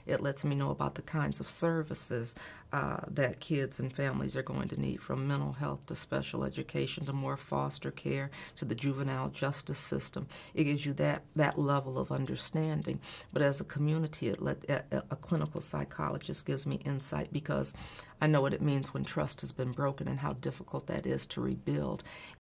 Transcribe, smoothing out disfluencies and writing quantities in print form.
It lets me know about the kinds of services that kids and families are going to need, from mental health to special education to more foster care to the juvenile justice system. It gives you that level of understanding. But as a community, a clinical psychologist gives me insight, because I know what it means when trust has been broken and how difficult that is to rebuild.